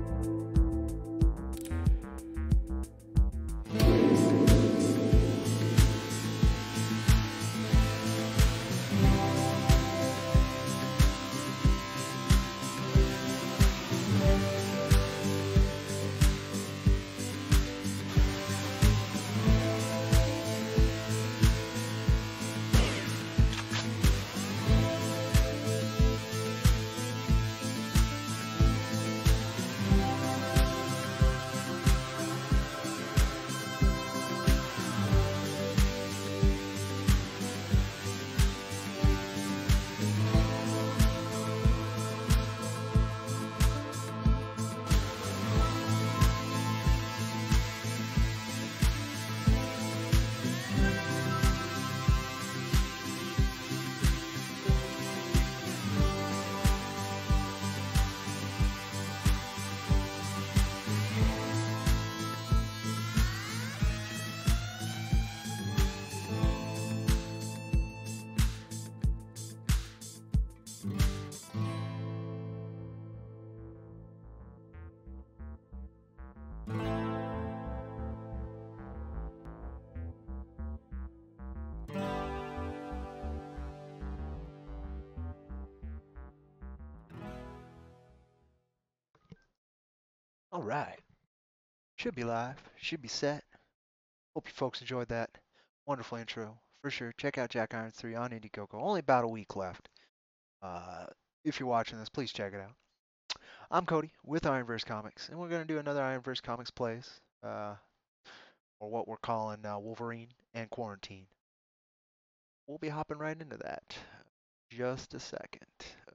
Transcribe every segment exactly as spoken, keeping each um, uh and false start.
All right. Should be live. Should be set. Hope you folks enjoyed that wonderful intro. For sure, check out Jack Irons three on Indiegogo. Only about a week left. Uh, if you're watching this, please check it out. I'm Cody with Ironverse Comics, and we're going to do another Ironverse Comics plays, uh, or what we're calling uh, Wolverine and Quarantine. We'll be hopping right into that. Just a second.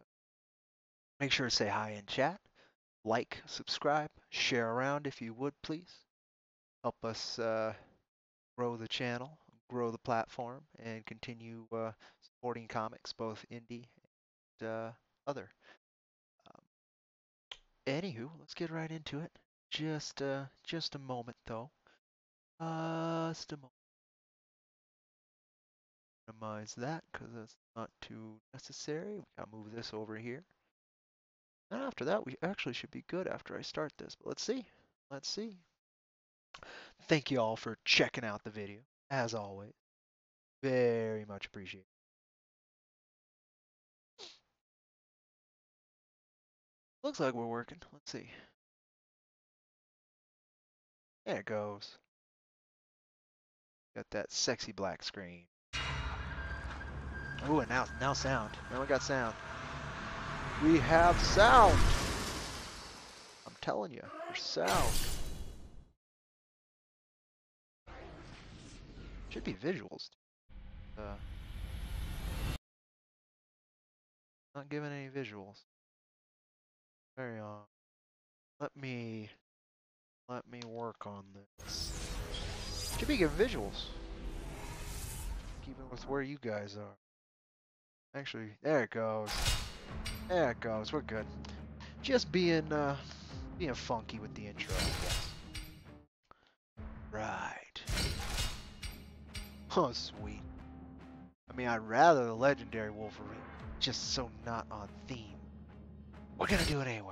Make sure to say hi in chat, like, subscribe, share around if you would, please. Help us uh, grow the channel, grow the platform, and continue uh, supporting comics, both indie and uh, other. Um, anywho, let's get right into it. Just, uh, just a moment, though. Uh, just a moment. Minimize that because that's not too necessary. We gotta move this over here. And after that, we actually should be good after I start this. But let's see. Let's see. Thank you all for checking out the video, as always. Very much appreciated. Looks like we're working. Let's see. There it goes. Got that sexy black screen. Ooh, and now, now sound. Now we got sound. We have sound. I'm telling you, there's sound. Should be visuals. Uh, not giving any visuals. Very on. Let me, let me work on this. Should be giving visuals. Keeping with where you guys are. Actually, there it goes. There it goes. We're good. Just being, uh, being funky with the intro, I guess. Right. Oh, sweet. I mean, I'd rather the legendary Wolverine, just so not on theme. We're gonna do it anyway.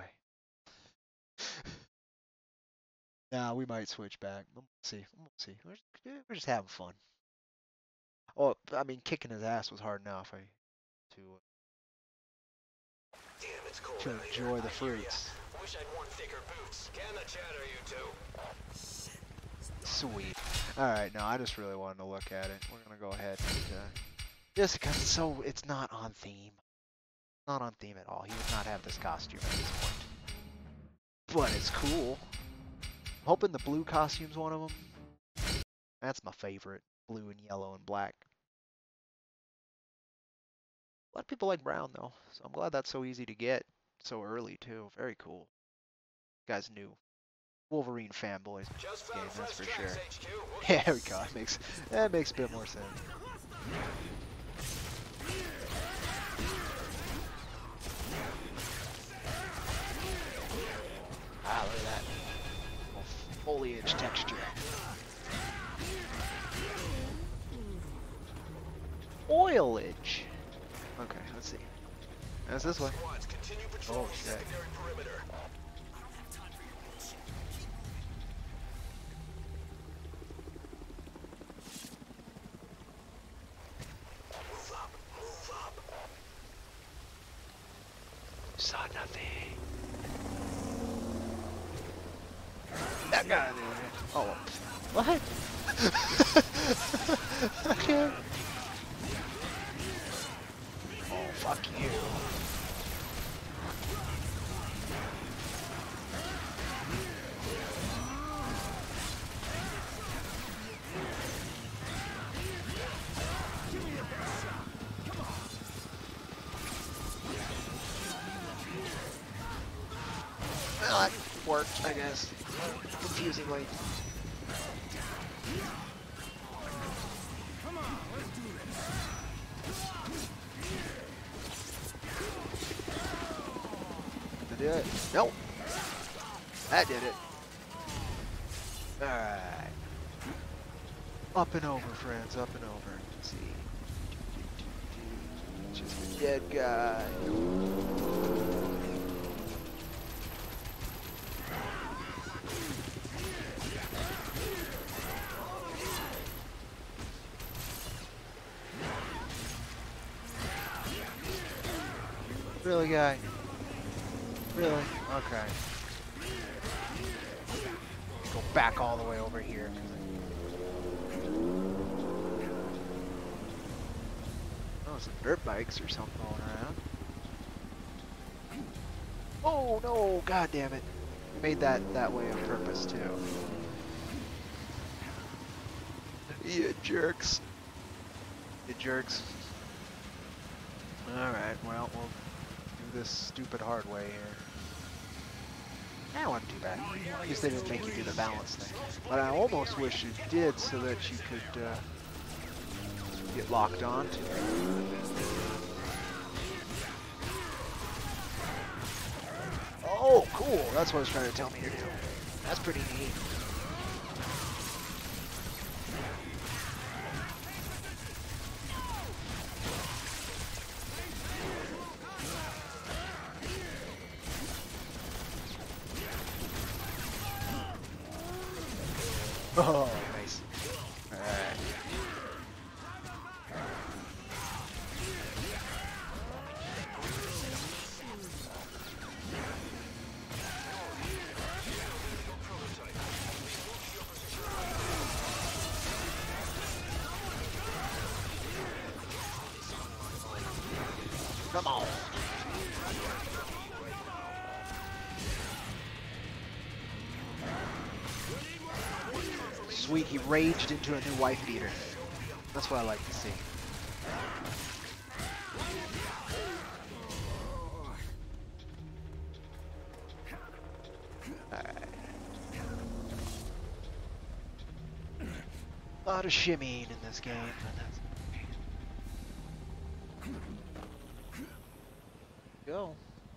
Nah, we might switch back. We'll see. We'll see. We're just, we're just having fun. Oh, I mean, kicking his ass was hard enough. I to Damn, it's cold to out enjoy here. the fruits. Wish I'd worn thicker boots. Can the chatter, you two? Sweet. All right, no, I just really wanted to look at it. We're gonna go ahead and uh, just because it's so it's not on theme. Not on theme at all. He would not have this costume at this point. But it's cool. I'm hoping the blue costume's one of them. That's my favorite. Blue and yellow and black. A lot of people like brown though, so I'm glad that's so easy to get so early too. Very cool. You guys new Wolverine fanboys game, that's for sure. Yeah, there we go. That makes that makes a bit more sense. Ah, look at that. Foliage texture. Oilage. Okay, let's see. That's this way. Oh shit. saw nothing. That guy there. Oh, what? Okay. Oh, fuck you. Well, that worked, I guess. Confusingly. Did it? Nope. That did it. Alright. Up and over, friends. Up and over. Let's see. Just a dead guy. Really, guy? Really? Okay. Go back all the way over here. Oh, some dirt bikes or something going around. Oh no! God damn it! Made that that way on purpose too. You jerks! You jerks! All right. Well, we'll do this stupid hard way here. That wasn't too bad. At least they didn't make you do the balance thing. But I almost wish it did so that you could uh, get locked on to it. Oh, cool. That's what it's trying to tell me to do. That's pretty neat. Oh, nice. Alright. Come on. Sweet, he raged into a new wife beater. That's what I like to see. Alright. A lot of shimmying in this game, but that's go.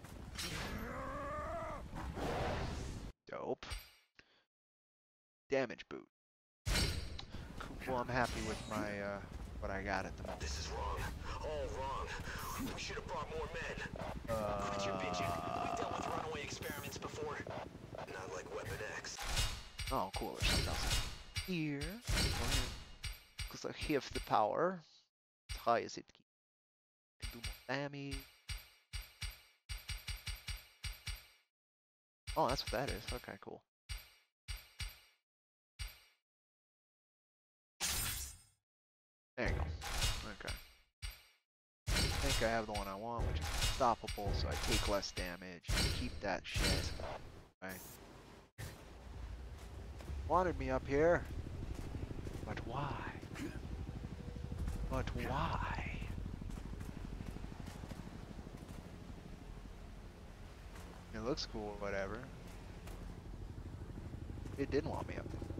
Dope. Damage boot. Cool, I'm happy with my, uh, what I got at the moment. This is wrong. All wrong. We should have brought more men. Uh, Look at your bitching. We dealt with runaway experiments before. Not like Weapon X. Oh, cool, there's something else here. Because I have the power. As high as it can do more damage. Oh, that's what that is. Okay, cool. There you go. Okay. I think I have the one I want, which is unstoppable, so I take less damage. Keep that shit. Okay. Wanted me up here. But why? But why? It looks cool or whatever. It didn't want me up there.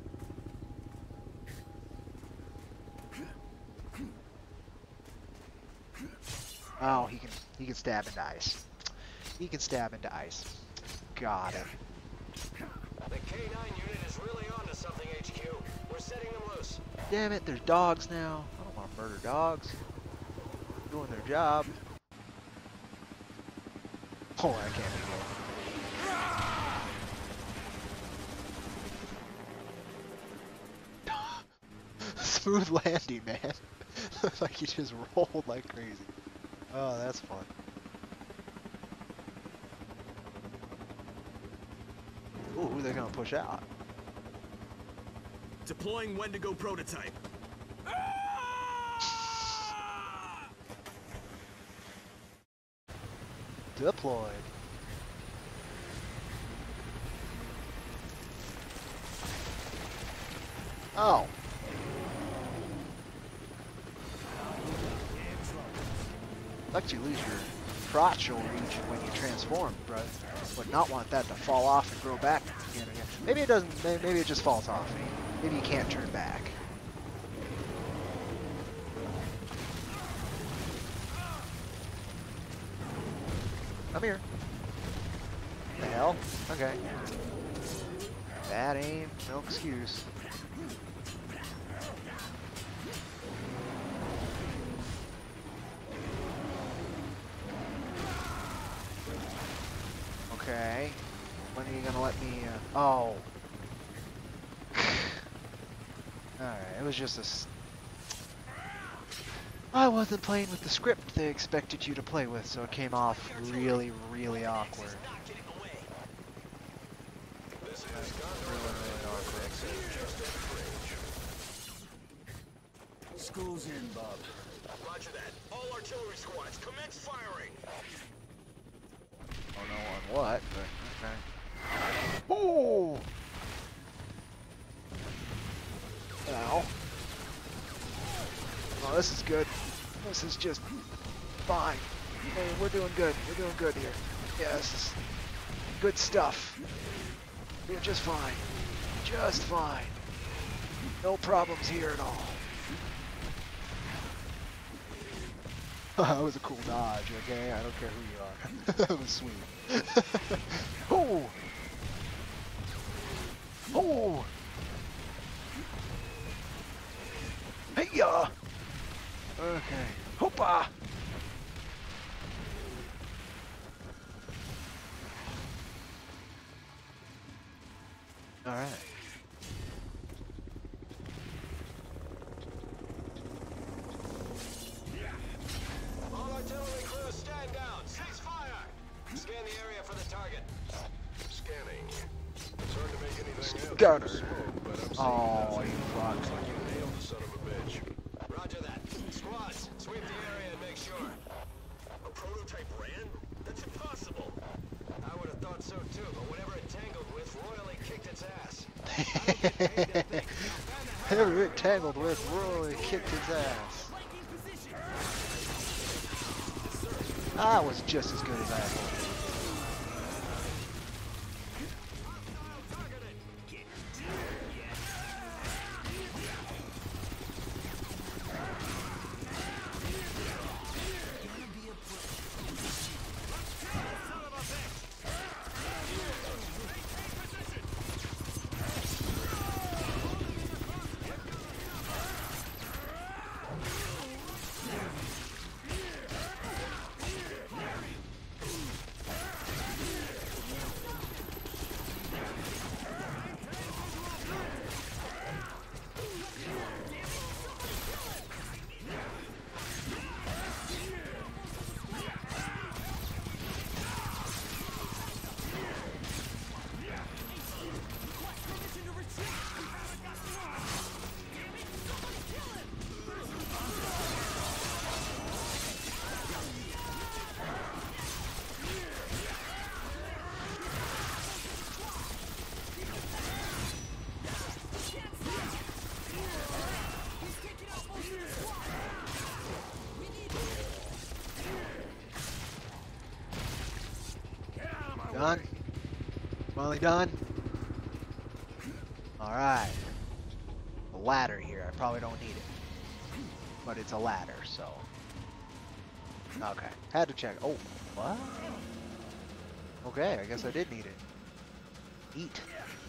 Oh, he can he can stab into ice. He can stab into ice. Got it. The K nine unit is really onto something, H Q. We're setting them loose. Damn it, there's dogs now. I don't want to murder dogs. They're doing their job. Oh, that can't be good. Smooth landing, man. Like he just rolled like crazy. Oh, that's fun. Ooh, who are they gonna push out? Deploying Wendigo prototype. Deployed. Oh. Let you lose your crotchal region when you transform, but would not want that to fall off and grow back again. again. Maybe it doesn't. may- Maybe it just falls off. Maybe you can't turn back. Come here. The hell? Okay. Bad aim, no excuse. Okay. When are you gonna let me, uh, oh. Alright, it was just a... s- I wasn't playing with the script they expected you to play with, so it came off really, really awkward. This is Really, really awkward. School's in, Bob. Roger that. All artillery squads, commence firing. Don't know on what, but okay. Oh! Ow. Oh, this is good. This is just fine. Hey, we're doing good. We're doing good here. Yeah, this is good stuff. We're just fine. Just fine. No problems here at all. That was a cool dodge, okay? I don't care who you are. That was sweet. Oh! Oh! Hey-ya! Okay. Hoopa! Alright. All artillery crews, stand down. Cease fire. Scan the area for the target. Scanning. It's hard to make anything out. Gunner. Smoke, but I'm seeing Oh, nothing. you fuck. Looks like you nailed the son of a bitch. Roger that. Squads, sweep the area and make sure. A prototype ran? That's impossible. I would have thought so too, but whatever it tangled with royally kicked its ass. I don't get paid to think. Whoever it tangled with royally kicked his ass. That was just as good as I thought. Done? Finally done? Alright. A ladder here. I probably don't need it. But it's a ladder, so. Okay. Had to check. Oh, what? Okay, I guess I did need it. Eat.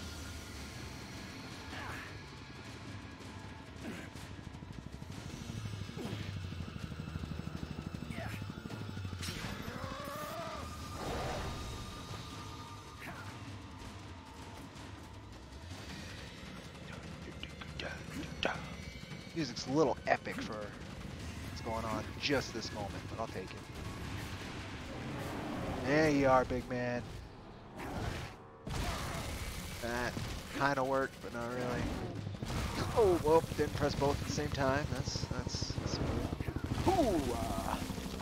Music's a little epic for what's going on just this moment, but I'll take it. There you are, big man. That kind of worked, but not really. Oh, whoop, didn't press both at the same time. That's, that's, that's Ooh, uh.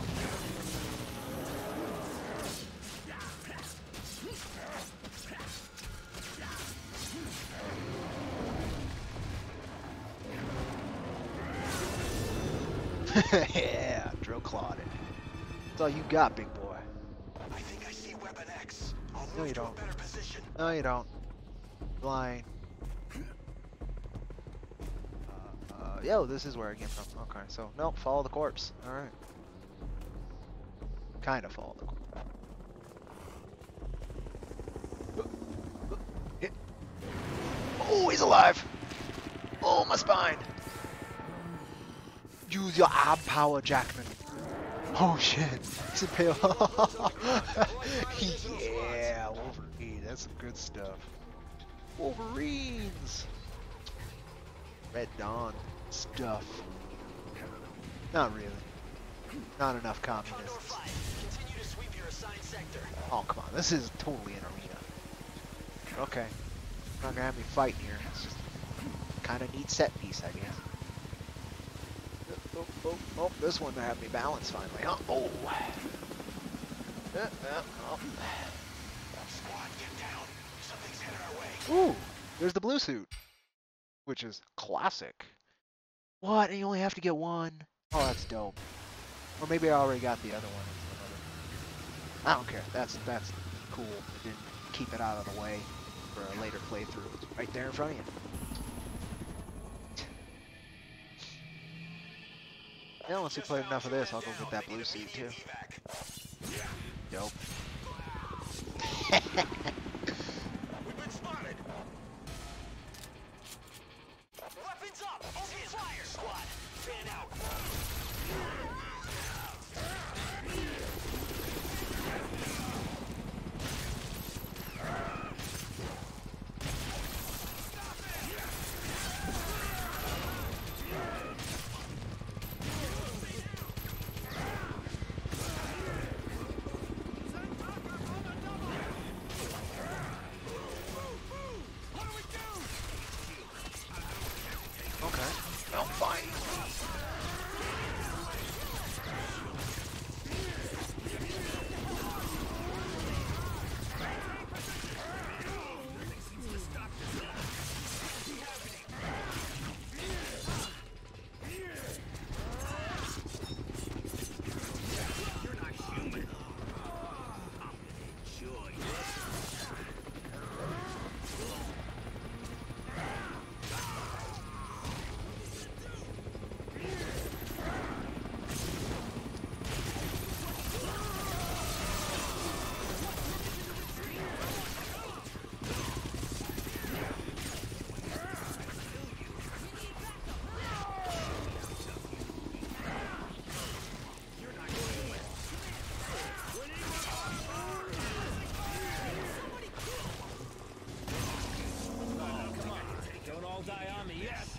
Yeah, drill clawed it. That's all you got, big boy. I think I see Weapon X. I'll No, move you to a don't. better position. No, you don't. Blind. Uh, uh, yo, this is where I came from. Okay, so, nope, follow the corpse. Alright. Kind of follow the corpse. Hit. Oh, he's alive! Oh, my spine! Use your ab power, Jackman. Oh shit, he's impaled. Yeah, Wolverine, that's some good stuff. Wolverines! Red Dawn stuff. Not really. Not enough Condor communists. five, continue to sweep your assigned sector. Oh, come on, this is totally an arena. Okay. Not gonna have me fighting here. It's just kind of neat set piece, I guess. Oh, oh, oh, this one to have me balance finally. Huh? Oh. Yeah, yeah, oh. Squad, get down. Something's headed our way. Ooh, there's the blue suit, which is classic. What? And you only have to get one? Oh, that's dope. Or maybe I already got the other one. I don't care. That's that's cool. It didn't keep it out of the way for a later playthrough. It's right there in front of you. Yeah, once we played enough of this, I'll go get that blue suit too. Dope. We've been spotted. Weapons up. Open fire, squad. Fan out. Okay. Well, fine. Don't all die on me, yes!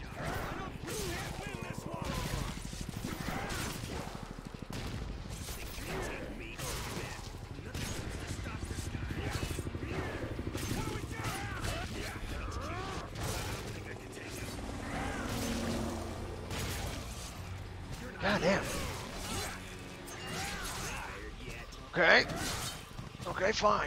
God damn. Okay. Okay, fine.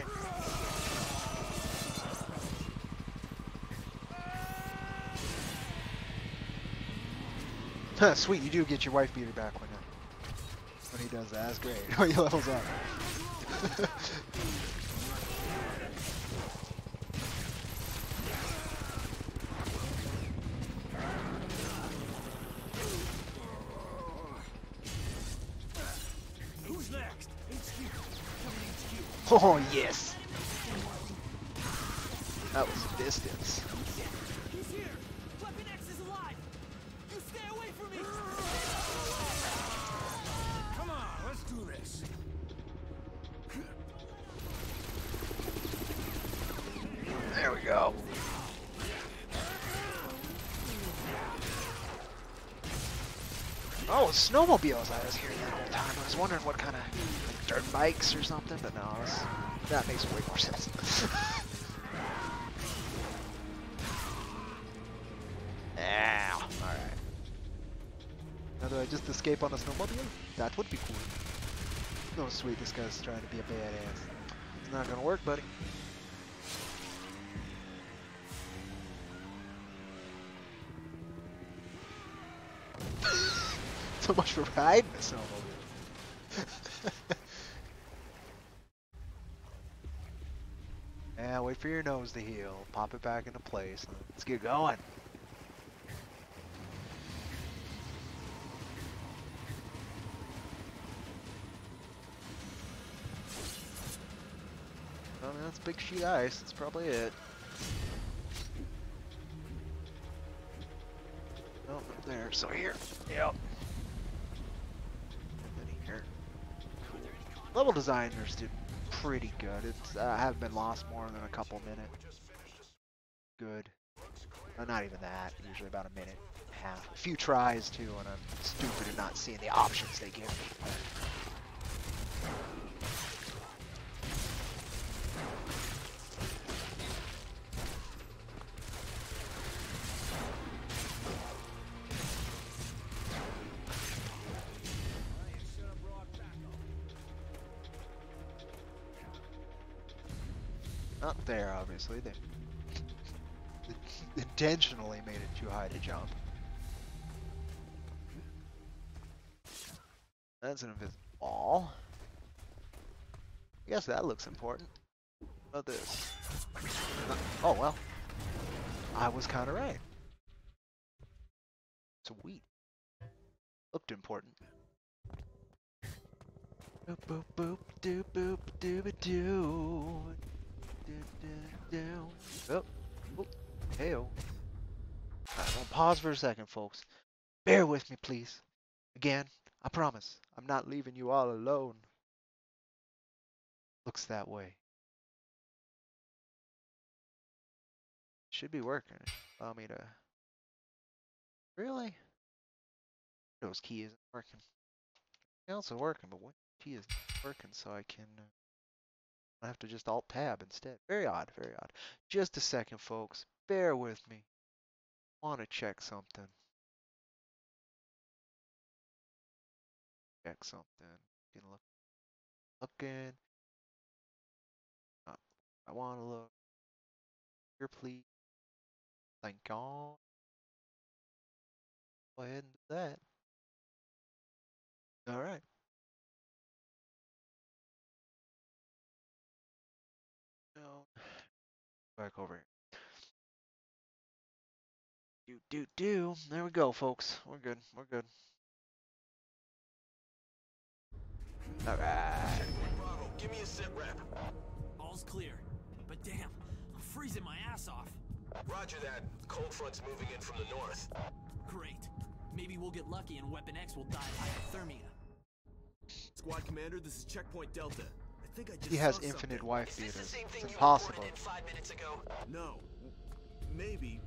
Huh, sweet, you do get your wife beater back when, uh, when he does that. That's great. Oh, he levels up. Who's next? H Q. Coming H Q. Oh, yes. That was distance. He's here! Weapon X is alive! You stay away from me! Come on, let's do this. There we go. Oh, snowmobiles I was hearing that whole time. I was wondering what kind of like, dirt bikes or something, but no, it's, that makes way more sense. I just escape on a snowmobile? That would be cool. No, sweet, this guy's trying to be a badass. It's not gonna work, buddy. So much for riding a snowmobile. Yeah, wait for your nose to heal. Pop it back into place. Let's get going. I mean, that's big sheet ice. That's probably it. Oh, up there. So here. Yep. And then here. Cool. Level designers did pretty good. It's uh, I haven't been lost more than a couple minutes. Good. Uh, not even that. Usually about a minute and a half. A few tries too, and I'm stupid at not seeing the options they give me. Not there, obviously. They intentionally made it too high to jump. That's an invisible wall. I guess that looks important. What about this? Uh, oh, well. I was kind of right. It's a wheat. Looked important. Boop, boop, boop, doo, boop, doo, doo. Down. Oh, oh, hey-oh. Alright, I'm gonna pause for a second, folks. Bear with me, please. Again, I promise, I'm not leaving you all alone. Looks that way. Should be working. Allow me to... Really? Windows key isn't working. It's also working, but Windows key isn't working, so I can... Uh, I have to just Alt-Tab instead. Very odd, very odd. Just a second, folks. Bear with me. I want to check something. Check something. Can look. Looking. Uh, I want to look. Here, please. Thank God. Go ahead and do that. All right. No. Back over here. Do, do, do. There we go, folks. We're good. We're good. All right. Bravo, give me a sit rep. All's clear. But damn, I'm freezing my ass off. Roger that. Cold front's moving in from the north. Great. Maybe we'll get lucky and Weapon X will die of hypothermia. Squad Commander, this is Checkpoint Delta. I think I just He has saw infinite something. wife Is this the beaters. same thing It's you impossible. reported in five minutes ago? No. Maybe.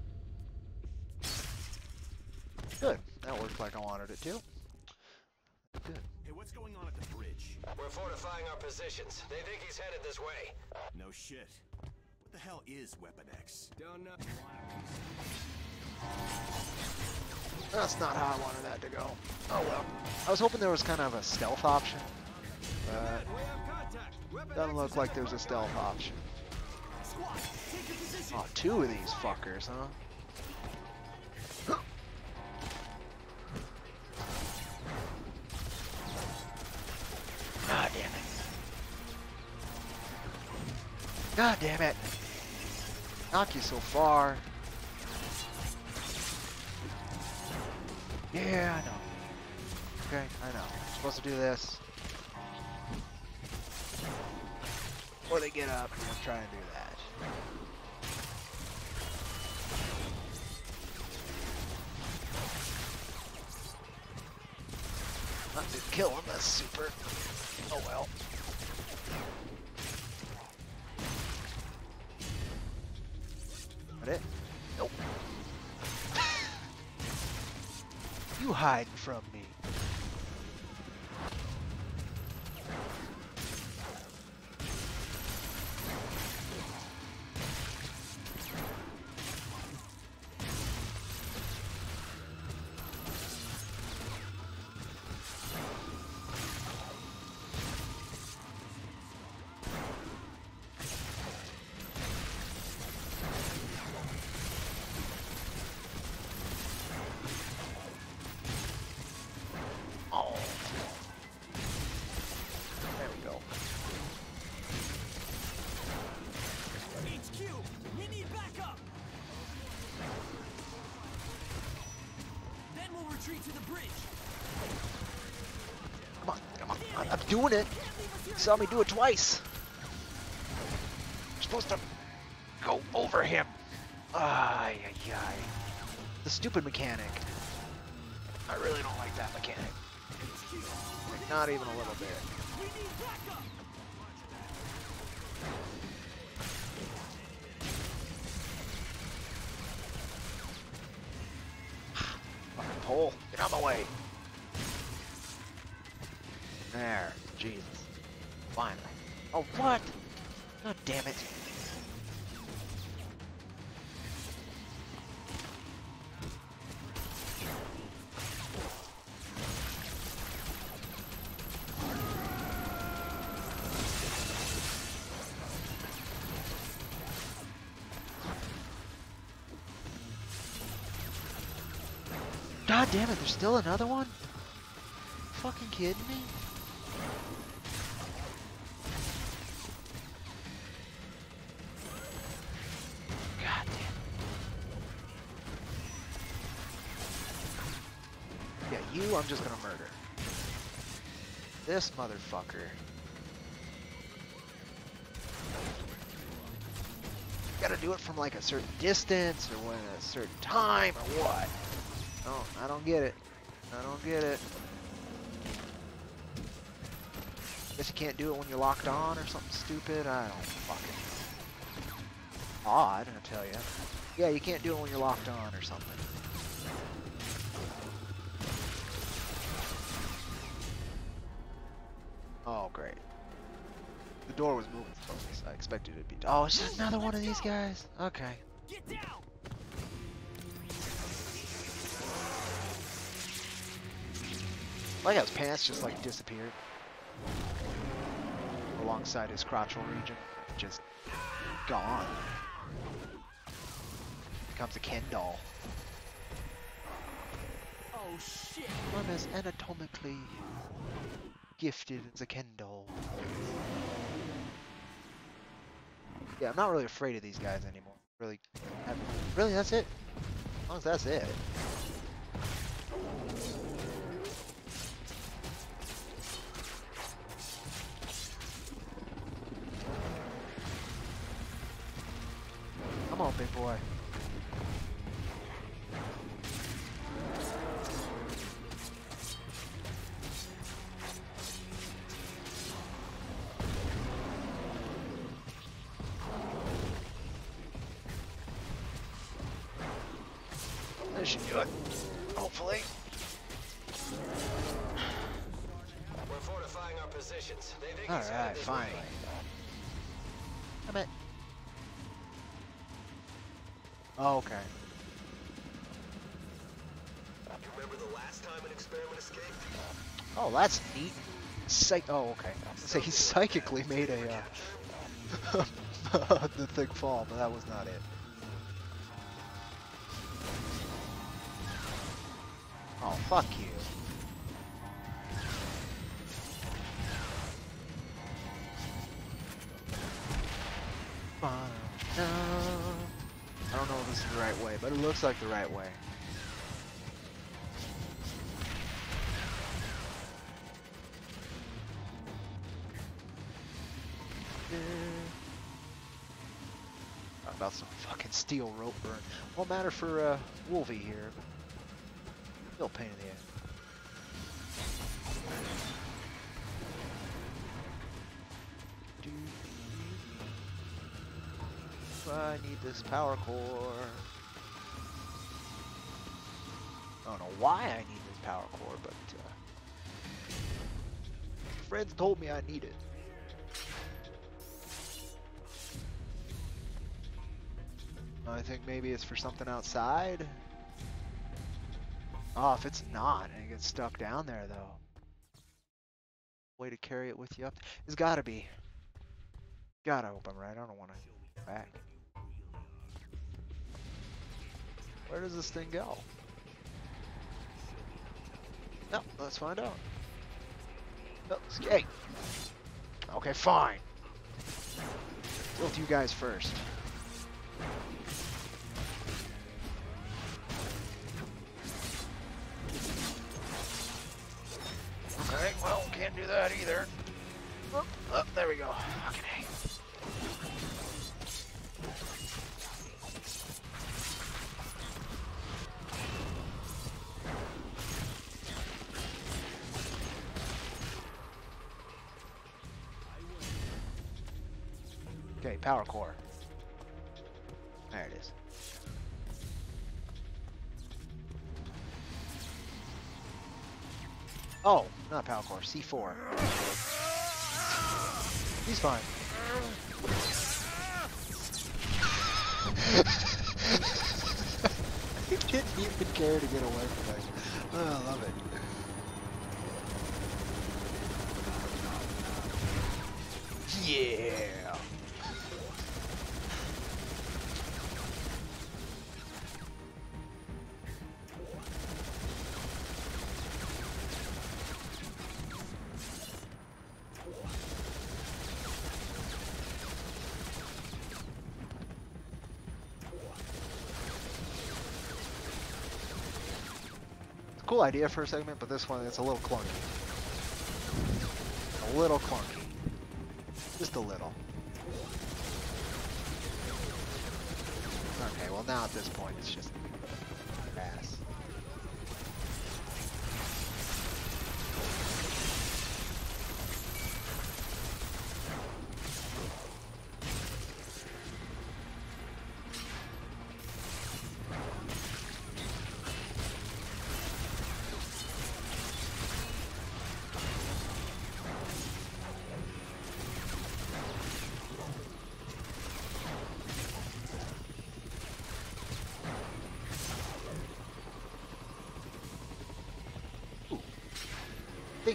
Good. That worked like I wanted it to. Good. Hey, what's going on at the bridge? We're fortifying our positions. They think he's headed this way. No shit. What the hell is Weapon X? Don't know. That's not how I wanted that to go. Oh well. I was hoping there was kind of a stealth option. But We have contact. Weapon doesn't X look is like in there's a stealth option. Squad, take your position. Oh, two of these fuckers, huh? God damn it. God damn it. Knock you so far. Yeah, I know. Okay, I know. I'm supposed to do this. Before they get up, I'm gonna try and do that. Not to kill him, that's super. Oh well. That it? Nope. You hiding from me. bridge. Come on, come on. I'm, I'm doing it. You saw me do it twice. You're supposed to go over him. Ay, ay, ay. The stupid mechanic. I really don't like that mechanic. Like, not even a little bit. We need backup. Fucking pole. Get out of my way. There. Jesus. Finally. Oh, what? God damn it. God damn it, there's still another one? Fucking kidding me? God damn it. Yeah, you I'm just gonna murder. This motherfucker. Gotta do it from like a certain distance or when a certain time or what? Oh, I don't get it. I don't get it. Guess you can't do it when you're locked on or something stupid. I don't fucking. Odd, I tell you. Yeah, you can't do it when you're locked on or something. Oh, great. The door was moving slowly, so I expected it to be. Oh, it's just another one of these guys. Okay. Get down. Like how his pants just like disappeared alongside his crotchal region, just gone. Becomes a Ken doll. Oh shit. I'm as anatomically gifted as a Ken doll. Yeah, I'm not really afraid of these guys anymore. Really, haven't- really, that's it. As long as that's it. Come on, big boy. That should do it. Hopefully. We're fortifying our positions. They think All he's right, headed this finally. way. Come it. Oh, okay. You remember the last time an experiment escaped? Oh, that's neat. Psych. Oh, okay. I was gonna say he psychically made a uh, the thing fall, but that was not it. Oh, fuck you. I don't know if this is the right way, but it looks like the right way. Talk about some fucking steel rope burn. Won't matter for uh, Wolvie here, but still pain in the ass. I need this power core. I don't know why I need this power core, but uh, friends told me I need it. I think maybe it's for something outside. Oh, if it's not, and it gets stuck down there though. Way to carry it with you up. It's gotta be. Gotta open, right? I don't want to go back. Where does this thing go? No, let's find out. No, escape. Okay, fine. Deal with you guys first. can't do that either. Oh, oh, there we go. Okay. Okay, power core. There it is. Oh, not power core, C four. He's fine. He didn't even care to get away from it. Oh, I love it. Yeah. Cool idea for a segment, but this one it's a little clunky. A little clunky. Just a little. Okay, well now at this point it's just ass. Thingy.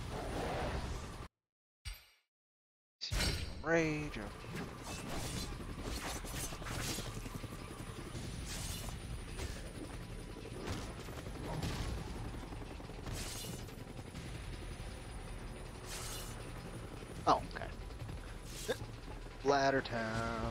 Rage or oh, okay. Bladder Town.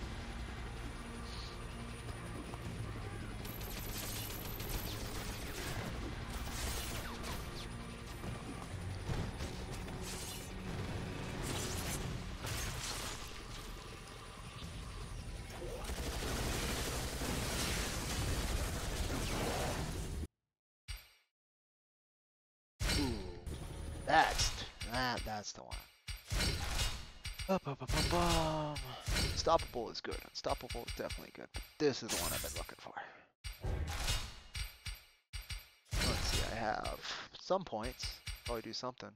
That's that. That's the one. Up, up, up, up, bum. Unstoppable is good. Unstoppable is definitely good. But this is the one I've been looking for. Let's see. I have some points. Probably do something.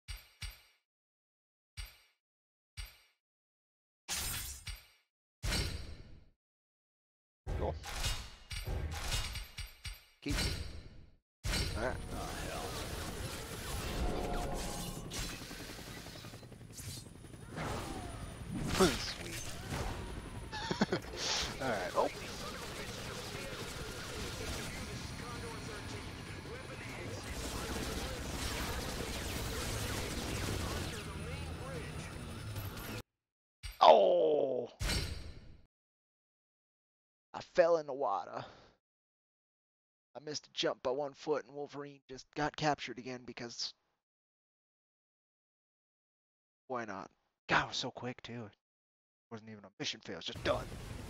Cool. Keep. All right. Oh hell. Sweet. Alright, oh. Oh! I fell in the water. I missed a jump by one foot and Wolverine just got captured again because... Why not? God, it was so quick too. It wasn't even a mission fail, it's just done.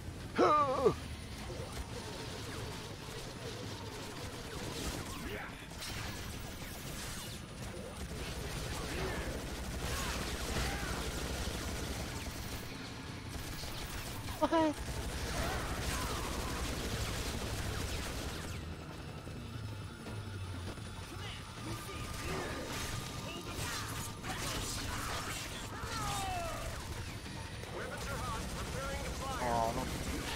What? Oh, no.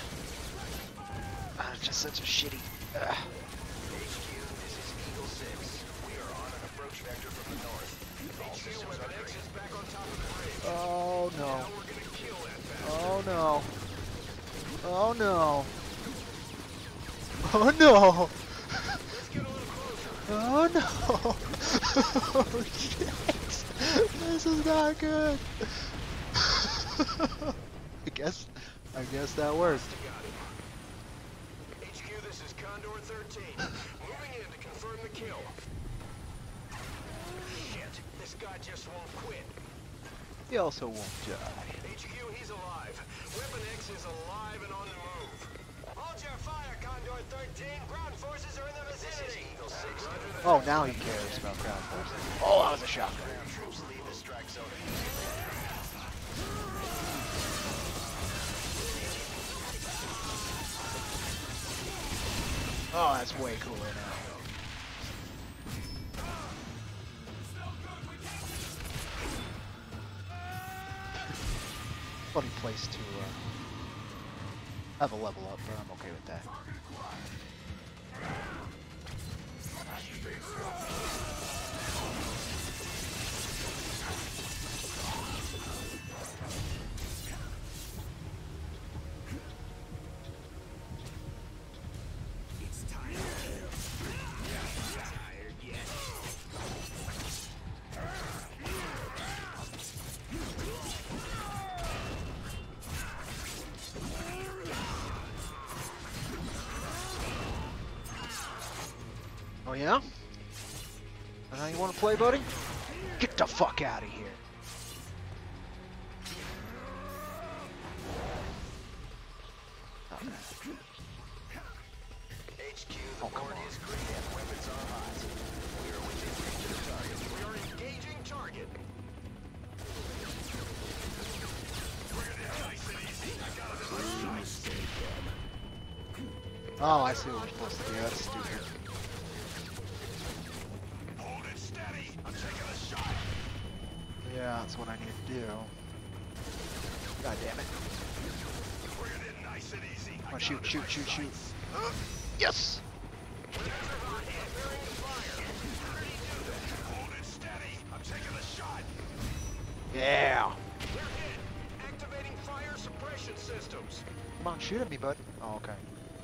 Ah, it's just such a shitty. Ugh. H Q, this is Eagle six. We are on an approach vector from the north. All systems are green. Is back on top of the bridge. Oh no. Now we're gonna kill that bastard. Oh no. Oh no. Oh no. Let's get a little closer. Oh no. Oh shit. This is not good. I guess I guess that worked. H Q, this is Condor thirteen. Moving in to confirm the kill. Shit, this guy just won't quit. He also won't die. H Q, he's alive. Weapon X is alive and on the move. Hold your fire, Condor thirteen. Ground forces are in the vicinity. Eagle six. Oh, now he cares about ground forces. Oh, that was a shotgun. Troops leave the strike zone. Oh, that's way cooler now. Funny place to uh, have a level up, but I'm okay with that. It's time. Tired yet? Oh yeah? Is that how you want to play, buddy? Get the fuck out of here. H Q, the Oh, come board on. is green and weapons are hot. We are within range of the target. We are engaging target. Oh, I see what we're supposed to do. That's stupid. Hold it steady. I'm taking a shot. Yeah, that's what I need to do. God damn it. Bring it in nice and easy. Come on, shoot, shoot, shoot, shoot. Yes! Hold it steady. I'm taking a shot. Yeah! We're hit. Activating fire suppression systems. Come on, shoot at me, bud. Oh, okay.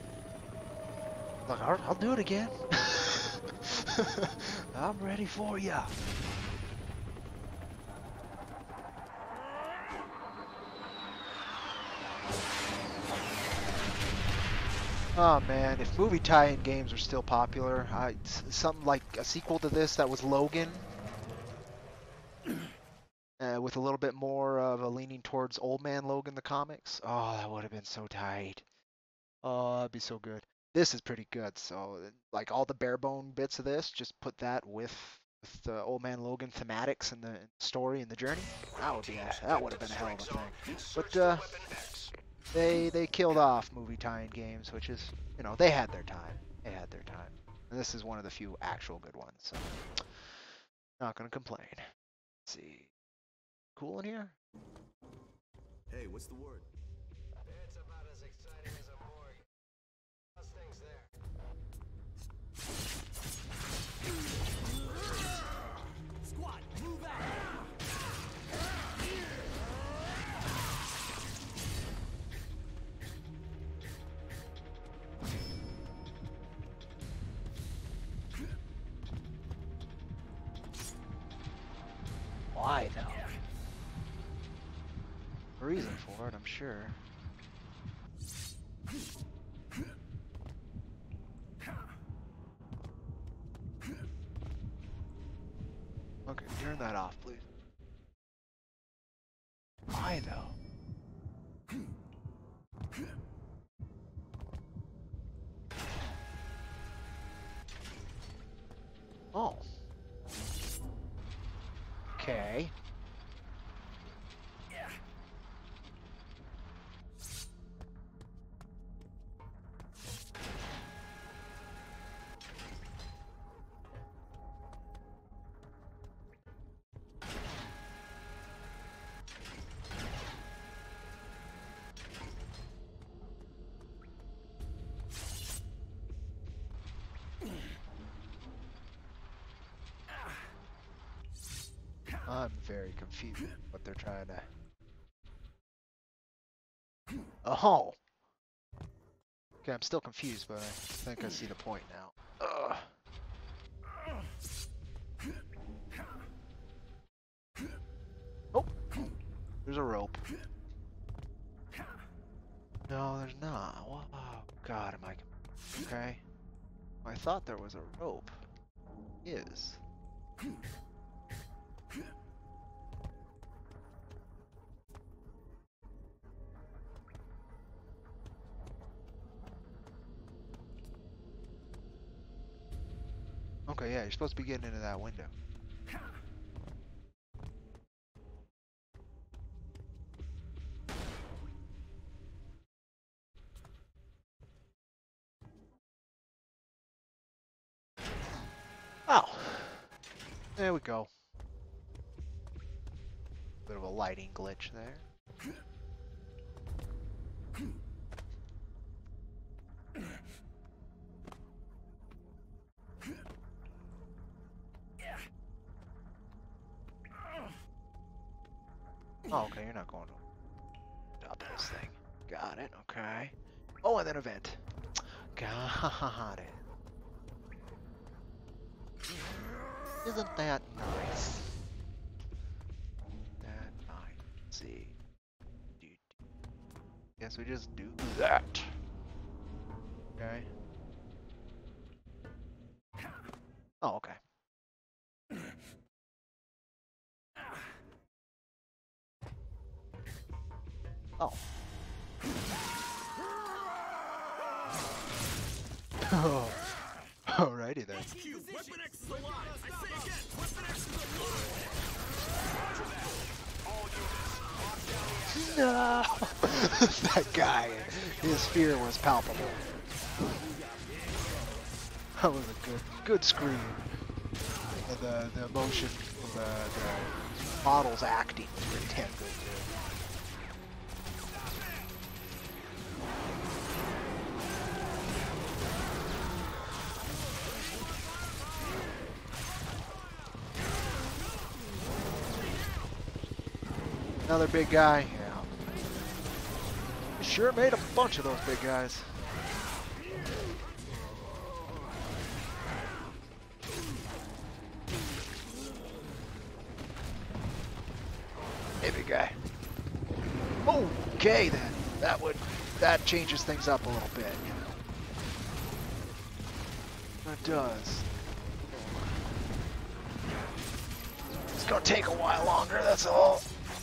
Look, I'll, I'll do it again. I'm ready for ya. Oh man, if movie tie-in games are still popular, I, s- something like a sequel to this that was Logan, uh, with a little bit more of a leaning towards Old Man Logan the comics. Oh, that would have been so tight. Oh, that'd be so good. This is pretty good. So, uh, like all the bare bone bits of this, just put that with with the Old Man Logan thematics and the story and the journey. That would be a, that would have been a hell of a thing. But uh, they they killed off movie tie-in games, which is, you know, they had their time. They had their time. And this is one of the few actual good ones. So, not gonna complain. Let's see. Cool in here? Hey, what's the word? It's about as exciting as a morgue. How's things there? Squad, move out! Why though? A reason for it, I'm sure. Okay, turn that off, please. Why though? Oh. Okay. I'm very confused what they're trying to. Oh. Okay, I'm still confused, but I think I see the point now. Ugh. Oh, there's a rope. No, there's not. Oh God, am I? Okay. I thought there was a rope. Is. Okay, yeah, you're supposed to be getting into that window. Oh, there we go. Bit of a lighting glitch there. Oh, okay, you're not going to up this thing. Got it, okay. Oh, and then a vent. Got it. Isn't that nice? That nice. Let's see. Guess we just do that. Okay. Oh, okay. Oh. Oh. Alrighty then. Q, Weapon X is alive! I say again, Weapon X is alive! No! That guy, his fear was palpable. That was a good, good scream. And the the emotion, the, the model's acting was pretty damn good too. Another big guy. Yeah. Sure made a bunch of those big guys. Hey, big guy. Okay, then. That would that changes things up a little bit, you know. It does. It's gonna take a while longer. That's all.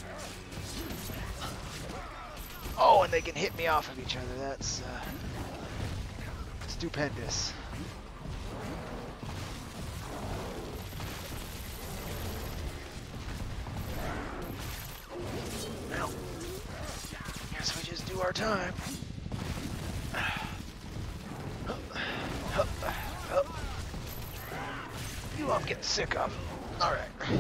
Oh, and they can hit me off of each other. That's uh, stupendous. Well, guess we just do our time. You, I'm getting sick of. All right.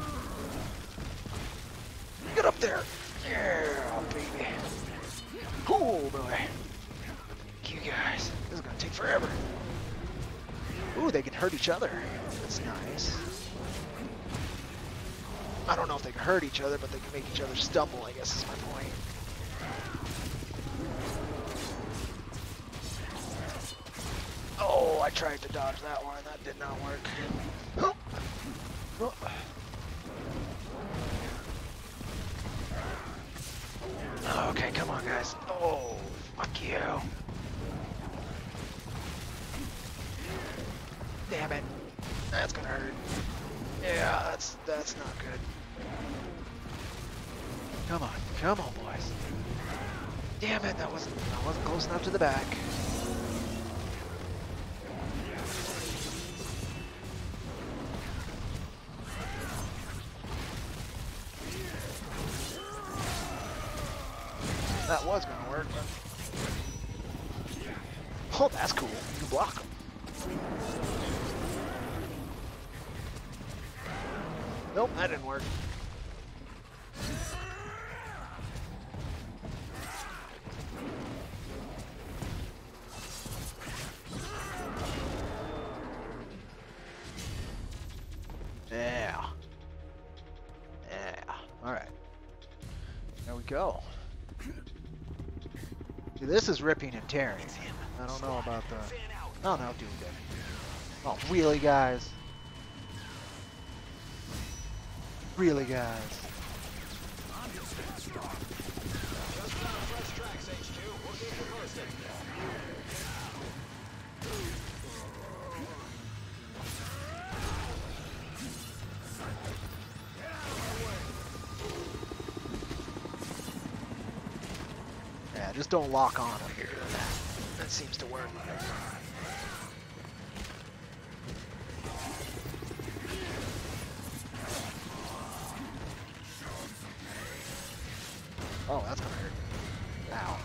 Get up there. Yeah, baby. Oh boy. You guys. This is gonna take forever. Ooh, they can hurt each other. That's nice. I don't know if they can hurt each other, but they can make each other stumble, I guess is my point. Oh, I tried to dodge that one. That did not work. Oh. Oh. Okay, come on, guys. Oh, fuck you. Damn it. That's gonna hurt. Yeah, that's that's not good. Come on, come on, boys. Damn it, that wasn't that wasn't close enough to the back. That was gonna work, but... Oh, that's cool. You can block them. Nope, that didn't work. Yeah. Yeah. Alright. There we go. See, this is ripping and tearing. I don't know about the... Oh, no, dude. Oh, really, guys? Really, guys? Yeah, just don't lock on when you're doing that. That seems to work. Oh, that's gonna hurt. Ow.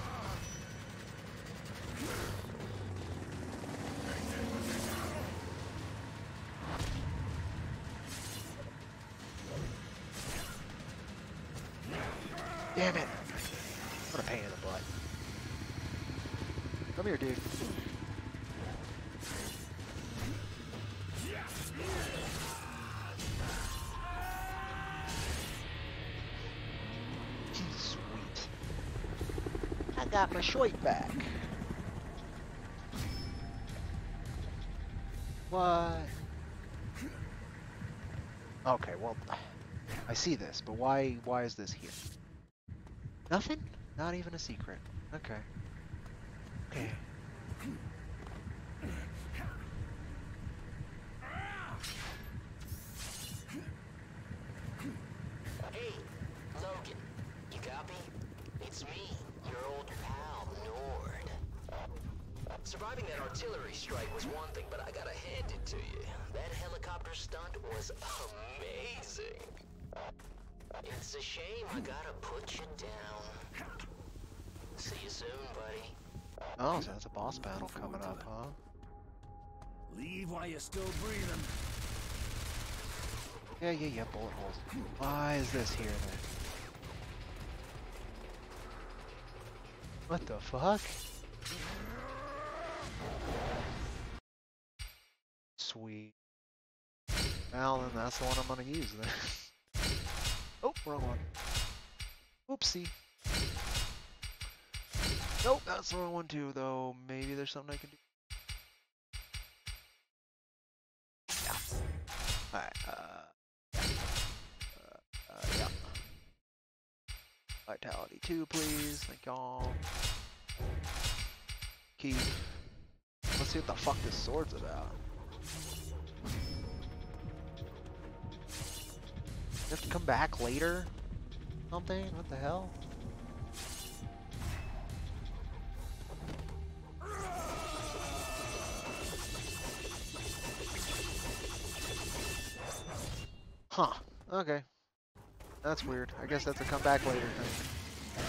Damn it! What a pain in the butt. Come here, dude. Sweet. I got my shirt back. What? Okay, well, I see this, but why? Why is this here? Nothing? Not even a secret. Okay. Okay. Hey, Logan. You copy? It's me, your old pal, Nord. Surviving that artillery strike was one thing, but I gotta hand it to you. That helicopter stunt was amazing. It's a shame I gotta put you down. See you soon, buddy. Oh, so that's a boss battle coming up, huh? Leave while you're still breathing. Yeah, yeah, yeah, bullet holes. Why is this here then? What the fuck? Sweet. Well, then that's the one I'm gonna use then. Oh, wrong one. Oopsie. Nope, that's the wrong one too, though. Maybe there's something I can do. Yeah. Alright, uh... Uh, uh, yeah. Vitality two, please. Thank y'all. Keep. Let's see what the fuck this sword's about. You have to come back later? Something? What the hell? Huh. Okay. That's weird. I guess that's a come back later thing.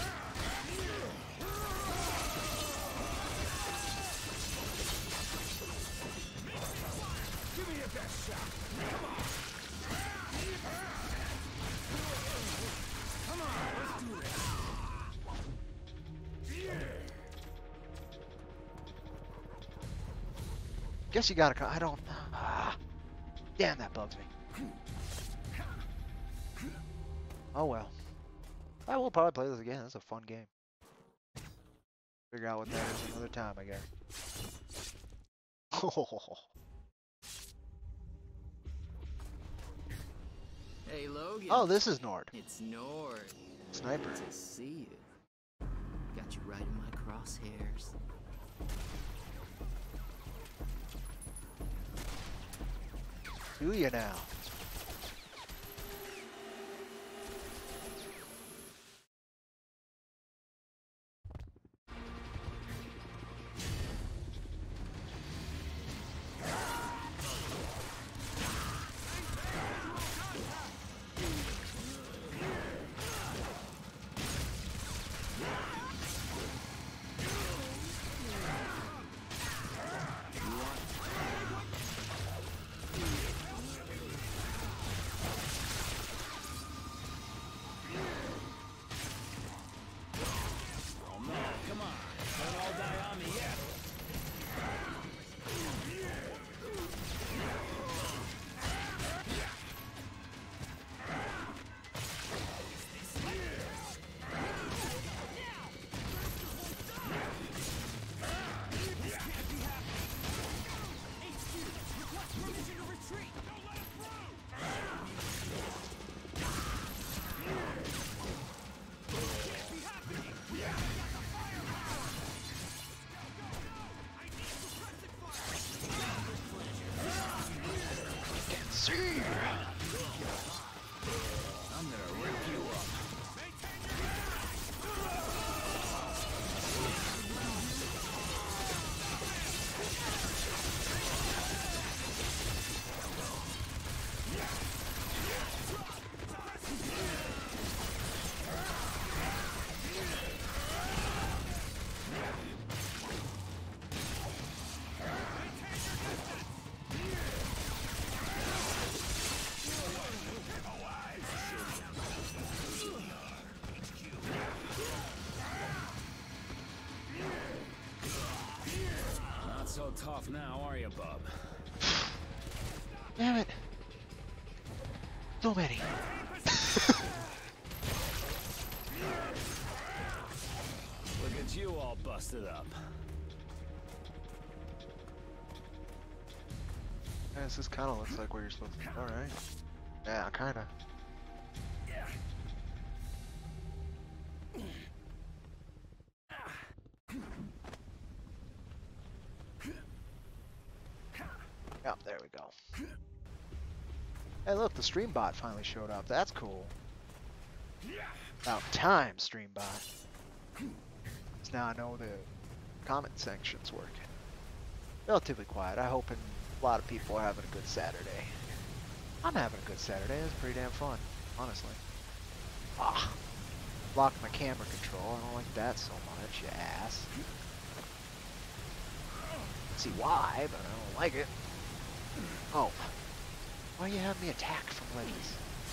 Give me your best shot. Come on. Come on, let's do this. Guess you gotta come. I don't. Ah. Damn, that bugs me. Oh well. I will probably play this again. That's a fun game. Figure out what that is another time, I guess. Hey, Logan. Oh, this is Nord. It's Nord. Sniper. Good to see you. Got you right in my crosshairs. Do you now? tough now, are you, bub? Damn it. So many. Look at you all busted up. Yes, this kind of looks like where you're supposed to be. Alright. Yeah, kind of. Yep, there we go. Hey, look, the stream bot finally showed up. That's cool. About time, stream bot. So now I know the comment section's working. Relatively quiet. I hope a lot of people are having a good Saturday. I'm having a good Saturday. It's pretty damn fun, honestly. Ah, blocked my camera control. I don't like that so much, you ass. See why, but I don't like it. Oh, why you have me attack from ledges?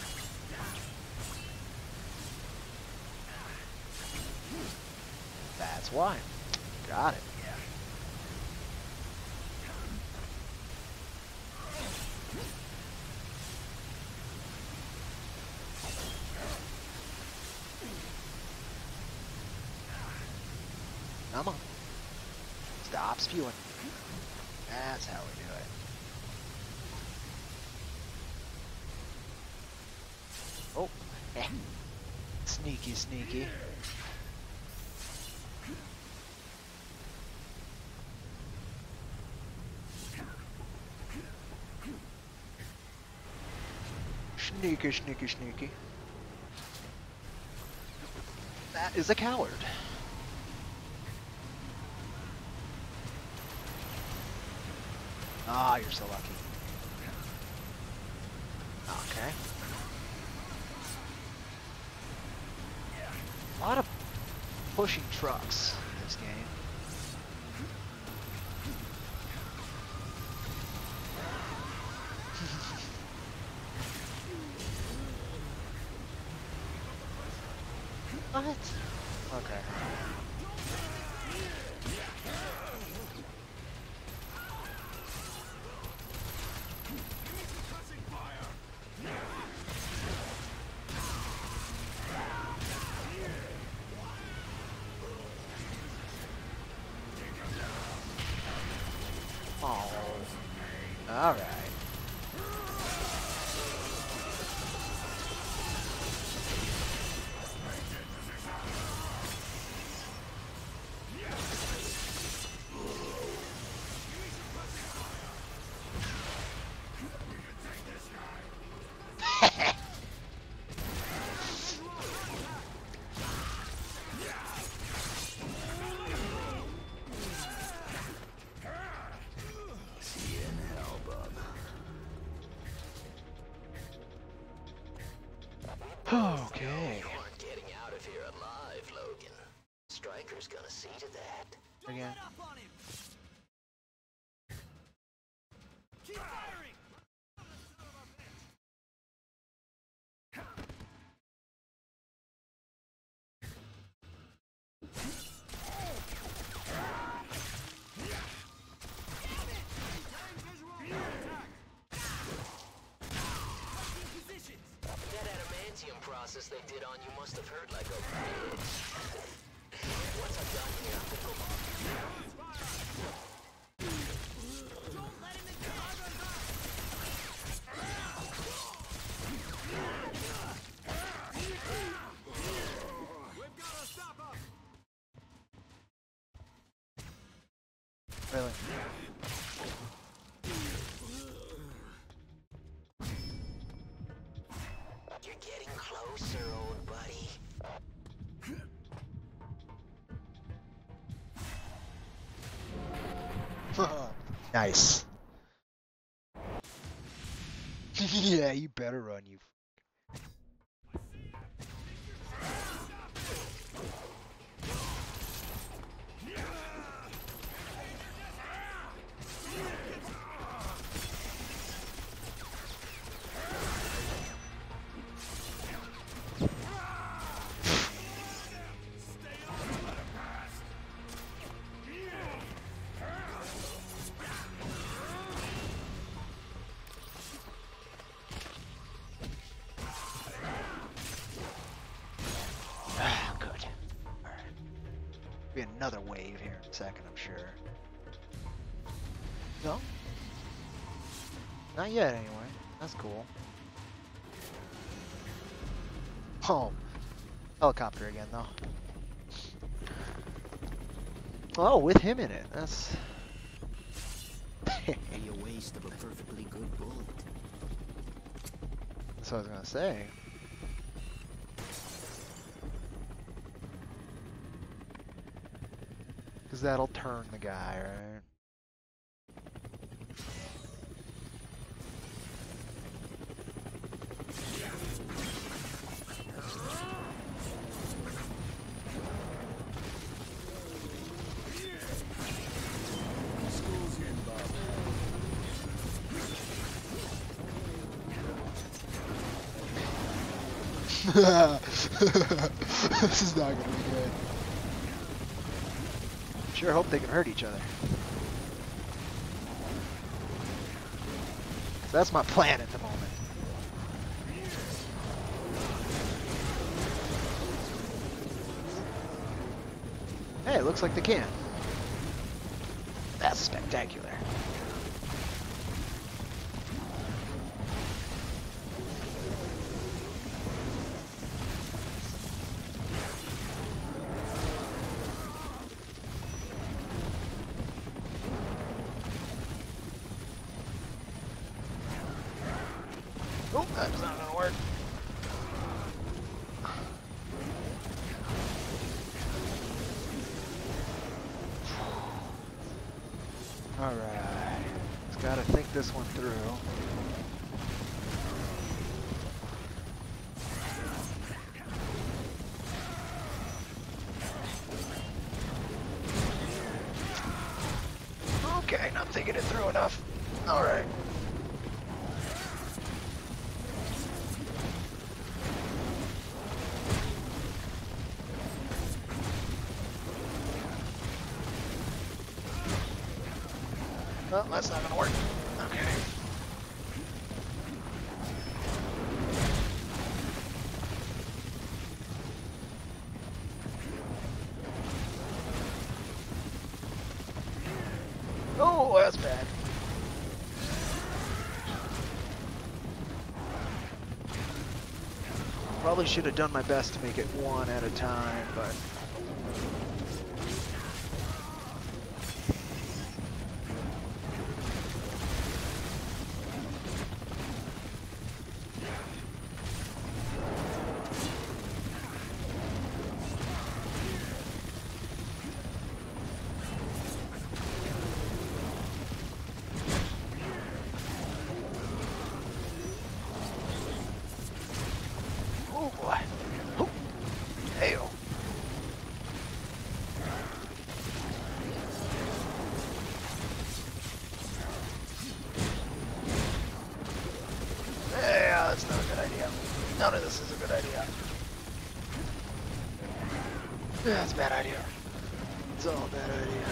That's why. Got it. Come on. Stop spewing. That's how we do it. Oh, eh. Sneaky, sneaky. Sneaky, sneaky, sneaky. That is a coward. Ah, you're so lucky. Okay. A lot of pushing trucks in this game. What? Okay. Oh. All right. Okay. You aren't getting out of here alive, Logan. Stryker's gonna see to that. Don't Again. let up on him. Keep firing. Positions. That adamantium process they did on you must have hurt like a bitch. Once I'm done here, I'm gonna go Don't let him advance. We've got to stop him. Really? You're getting closer, old buddy. Nice. Yeah, you better run, you. Be another wave here in a second, I'm sure. No? Not yet, anyway. That's cool. Oh, helicopter again, though. Oh, with him in it. That's. Be a waste of a perfectly good bullet. That's what I was gonna say. Because that'll turn the guy, right? This is not gonna be good. Sure hope they can hurt each other. That's my plan at the moment. Hey, it looks like they can. That's spectacular. Oh, that's not gonna work. All right, just gotta think this one through. Okay, not thinking it through enough. All right. Well, that's not gonna work. Okay. Oh, that's bad. Probably should have done my best to make it one at a time, but. Oh boy. Oh. Hey-oh. Yeah, that's not a good idea. None of this is a good idea. Yeah, that's a bad idea. It's all a bad idea.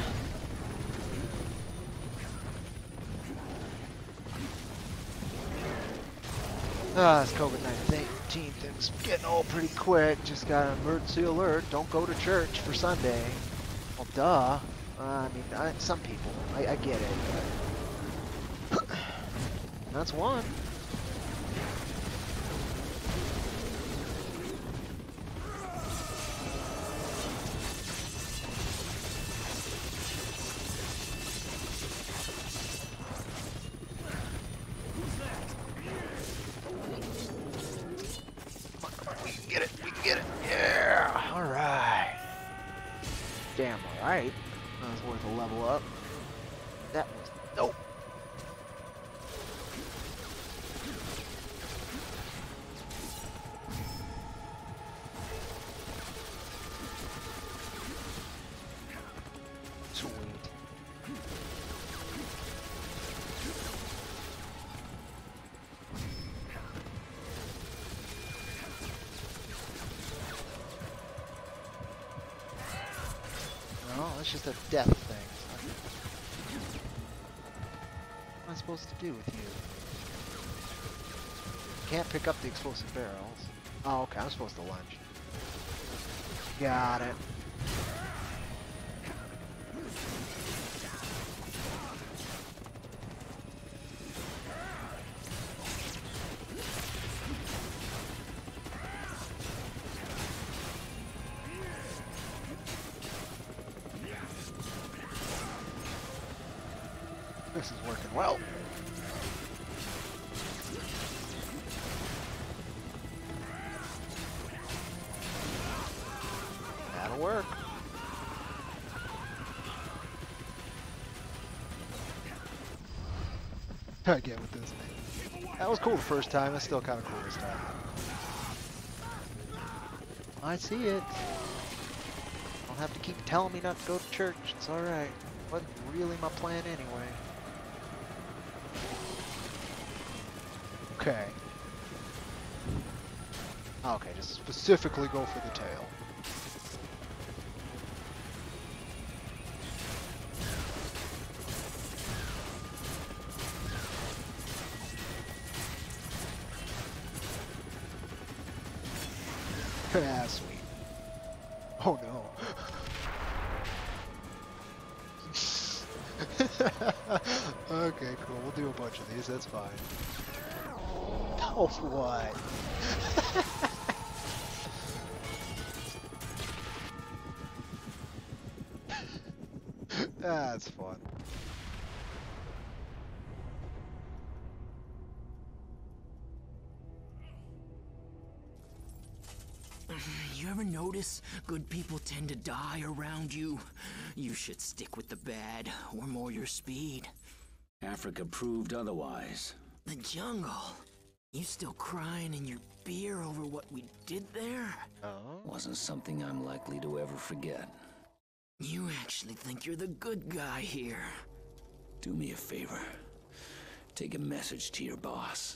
Ah, it's COVID nineteen things getting old pretty quick. Just got an emergency alert. Don't go to church for Sunday. Well, duh. Uh, I mean, I, some people. I, I get it. But that's one. We can get it. We can get it. Yeah. All right. Damn. All right. That was worth a level up. That was nope. Sweet. No, that's just a death thing. What am I supposed to do with you? Can't pick up the explosive barrels. Oh, okay, I'm supposed to lunge. Got it. This is working well. That'll work. I get with this thing. That was cool the first time. It's still kind of cool this time. I see it. Don't have to keep telling me not to go to church. It's alright. Wasn't really my plan anyway. Okay. Okay, just specifically go for the tail. Ah, sweet. Oh no. Okay, cool. We'll do a bunch of these. That's fine. Oh, what? That's fun. You ever notice good people tend to die around you? You should stick with the bad, or more your speed. Africa proved otherwise. The jungle. You still crying in your beer over what we did there? Oh. Wasn't something I'm likely to ever forget. You actually think you're the good guy here. Do me a favor. Take a message to your boss.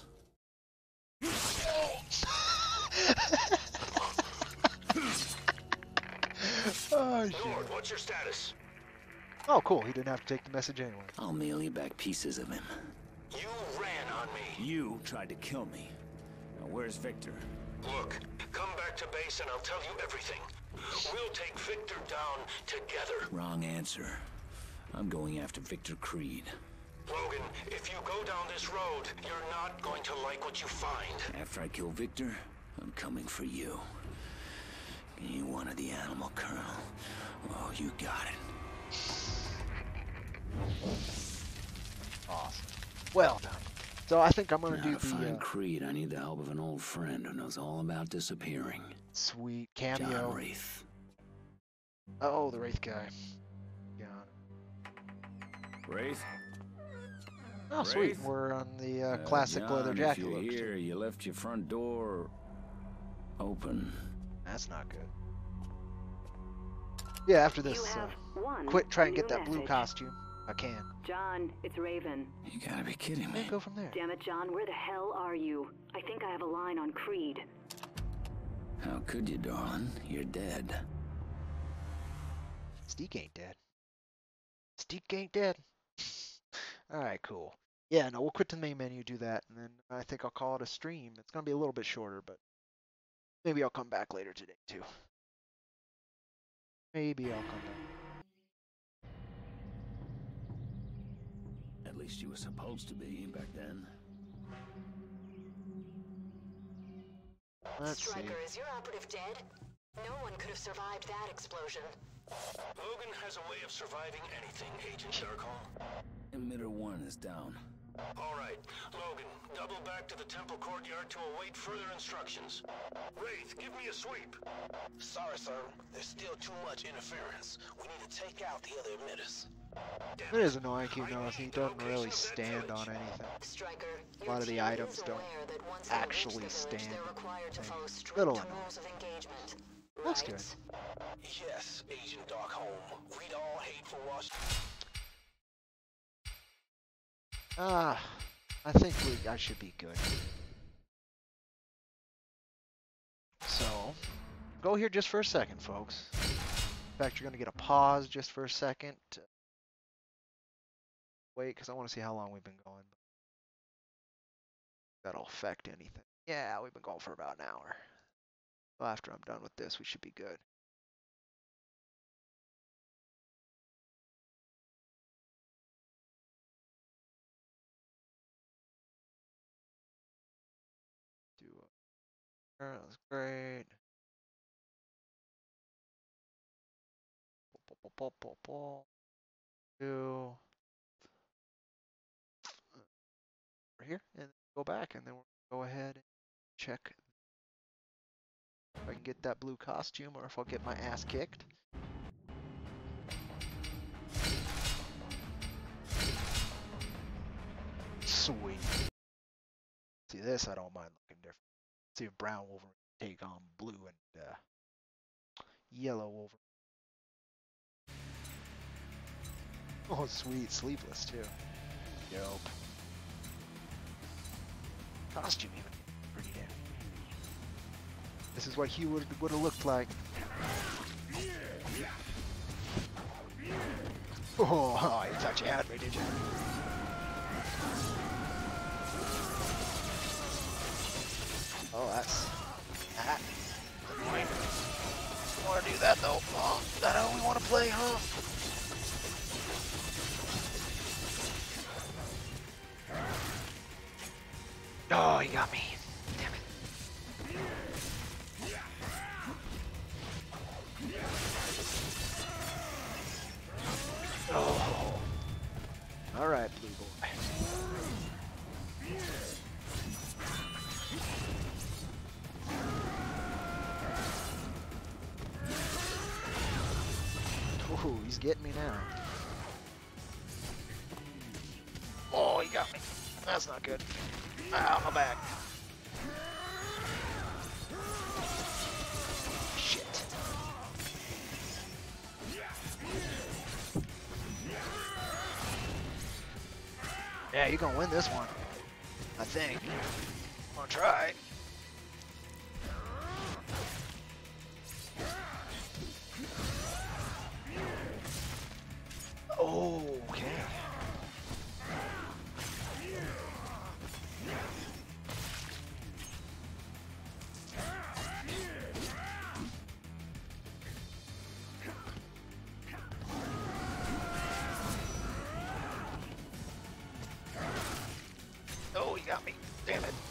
Oh, shit. Lord, what's your status? Oh, cool. He didn't have to take the message anyway. I'll mail you back pieces of him. You ran on me. You tried to kill me. Now where's Victor? Look, come back to base and I'll tell you everything. We'll take Victor down together. Wrong answer. I'm going after Victor Creed. Logan, if you go down this road, you're not going to like what you find. After I kill Victor, I'm coming for you. You wanted the animal, Colonel. Oh, you got it. Awesome. Well done. So I think I'm gonna Now do to find the uh, Creed, I need the help of an old friend who knows all about disappearing. sweet John cameo. Wraith. Oh, the Wraith guy. Yeah. Wraith? Oh, sweet. Wraith? We're on the uh, Uh, classic John, leather if jacket you're look. here, you left your front door open. That's not good. Yeah, after You this, uh, have one quit trying to new get that blue message. costume. I can. John, it's Raven. You gotta be kidding me. Then go from there. Damn it, John, where the hell are you? I think I have a line on Creed. How could you, darling? You're dead. Steak ain't dead. Steak ain't dead. Alright, cool. Yeah, no, we'll quit the main menu, do that, and then I think I'll call it a stream. It's gonna be a little bit shorter, but maybe I'll come back later today, too. Maybe I'll come back. At least you were supposed to be back then. Let's see. Stryker, is your operative dead? No one could have survived that explosion. Logan has a way of surviving anything, Agent Darkholm. Emitter one is down. All right, Logan, double back to the temple courtyard to await further instructions. Wraith, give me a sweep. Sorry, sir. There's still too much interference. We need to take out the other emitters. It is annoying, you know, he doesn't really stand on anything. Stryker, A your lot of the team items is don't aware that once they reach actually the village, stand they're required to on follow anything. strict Little annoying. rules of engagement. That's right? good. Yes, Agent Darkholm. Read all hateful wash. Ah, I think we, I should be good. So, go here just for a second, folks. In fact, you're gonna get a pause just for a second. Wait, because I want to see how long we've been going. That'll affect anything. Yeah, we've been going for about an hour. Well, after I'm done with this, we should be good. Do a, that was great. Two. over here and go back, and then we'll go ahead and check if I can get that blue costume or if I'll get my ass kicked. Sweet. See this, I don't mind looking different. See if brown Wolverine take on blue and uh, yellow Wolverine. Oh sweet, sleeveless too. Dope. Costume even pretty damn. This is what he would would have looked like. Oh, you thought you had me, did you? Oh, that's that. Annoying. I want to do that though. Oh, is that how we want to play, huh? Oh, he got me. Damn it. Oh. All right, blue boy. Oh, he's getting me now. Oh, he got me. That's not good. Ah, my back. Shit. Yeah, you're gonna win this one. I think. I'm gonna try. Oh, okay. Oh, he got me. Damn it.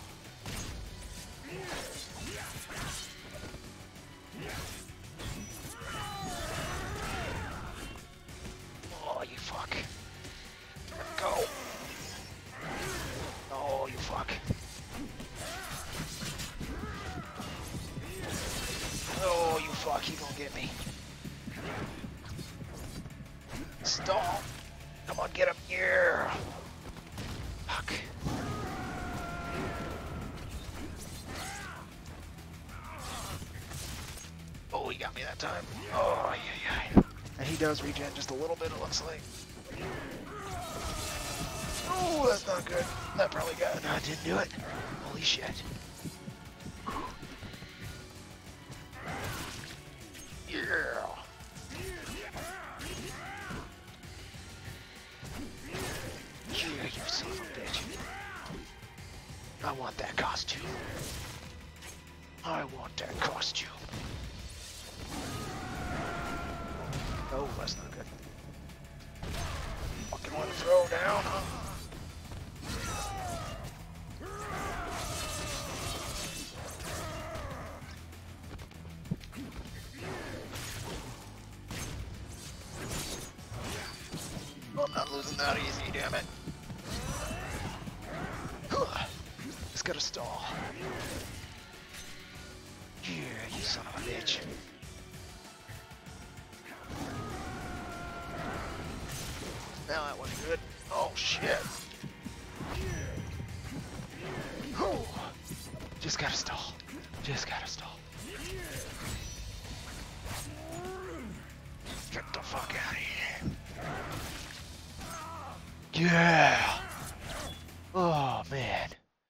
Oh, you fuck. Go. Oh, you fuck. Oh, you fuck. He gonna get me. Stall. Come on, get him. Yeah. Fuck. Oh, he got me that time. Oh, yeah, yeah. And he does regen just a little bit, it looks like. Oh, that's not good. That probably got. No, I didn't do it. Holy shit. Yeah. Yeah, you son of a bitch. I want that costume. I want that costume. Oh, that's not good. Fucking want to throw down, huh? I'm not losing that easy, damn it. Just gotta stall. Yeah, you son of a bitch. Now that wasn't good. Oh shit. Oh. Just gotta stall. Just gotta stall. Get the fuck out of here. Yeah. Oh man.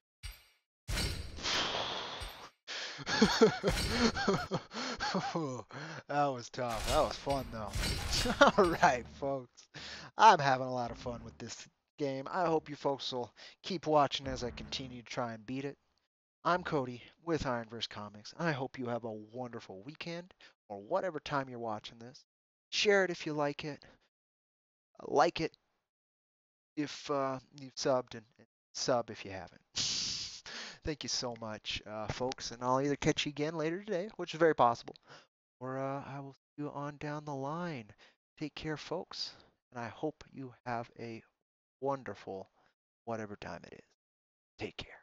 That was tough. That was fun though. Alright folks. I'm having a lot of fun with this game. I hope you folks will keep watching as I continue to try and beat it. I'm Cody with Ironverse Comics. I hope you have a wonderful weekend or whatever time you're watching this. Share it if you like it. Like it if uh, you've subbed, and, and sub if you haven't. Thank you so much, uh, folks, and I'll either catch you again later today, which is very possible, or uh, I will see you on down the line. Take care, folks, and I hope you have a wonderful whatever time it is. Take care.